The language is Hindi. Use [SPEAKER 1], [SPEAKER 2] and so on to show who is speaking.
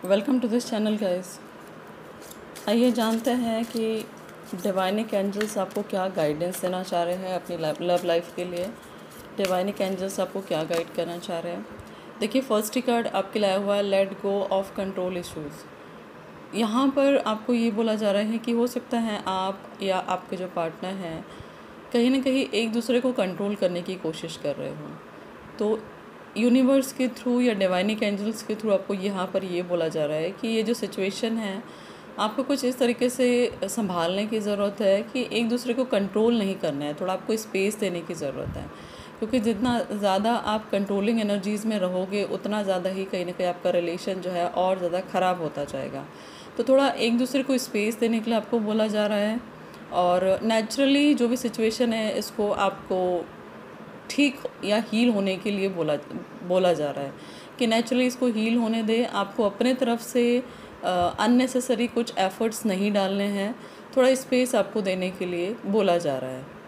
[SPEAKER 1] Welcome to this channel guys. आइए जानते हैं कि डिवाइनिक एंजल्स आपको क्या गाइडेंस देना चाह रहे हैं अपनी लव लाइफ के लिए। डिवाइनिक एंजल्स आपको क्या गाइड करना चाह रहे हैं। देखिए, फर्स्ट ही कार्ड आपके लाया हुआ है let go of control issues. यहाँ पर आपको ये बोला जा रहा है कि हो सकता है आप या आपके जो पार्टनर हैं कहीं ना कहीं एक दूसरे को कंट्रोल करने की कोशिश कर रहे हो। तो यूनिवर्स के थ्रू या डिवाइनिक एंजल्स के थ्रू आपको यहाँ पर ये बोला जा रहा है कि ये जो सिचुएशन है आपको कुछ इस तरीके से संभालने की ज़रूरत है कि एक दूसरे को कंट्रोल नहीं करना है, थोड़ा आपको स्पेस देने की ज़रूरत है। क्योंकि जितना ज़्यादा आप कंट्रोलिंग एनर्जीज़ में रहोगे उतना ज़्यादा ही कहीं ना कहीं आपका रिलेशन जो है और ज़्यादा ख़राब होता जाएगा। तो थोड़ा एक दूसरे को स्पेस देने के लिए आपको बोला जा रहा है। और नेचुरली जो भी सिचुएशन है इसको आपको ठीक या हील होने के लिए बोला जा रहा है कि नेचुरली इसको हील होने दें। आपको अपने तरफ से अननेसेसरी कुछ एफर्ट्स नहीं डालने हैं, थोड़ा स्पेस आपको देने के लिए बोला जा रहा है।